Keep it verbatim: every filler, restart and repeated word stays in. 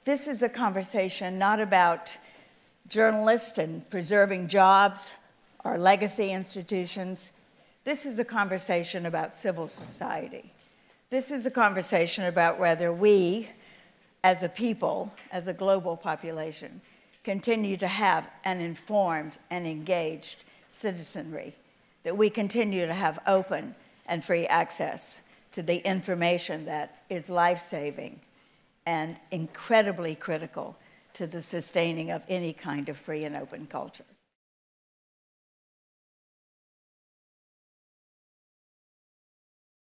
this is a conversation not about journalists and preserving jobs or legacy institutions. This is a conversation about civil society. This is a conversation about whether we, as a people, as a global population, continue to have an informed and engaged citizenry, that we continue to have open and free access to the information that is life-saving and incredibly critical to the sustaining of any kind of free and open culture.